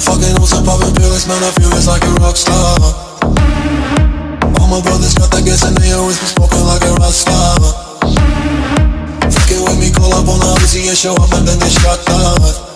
fucking hoes and popping pills, man, I feel just like a rock star. All my brothers got that gas and they always been smoking like a rock star. Fucking with me, call up on the Uzi and show up and then they shot that.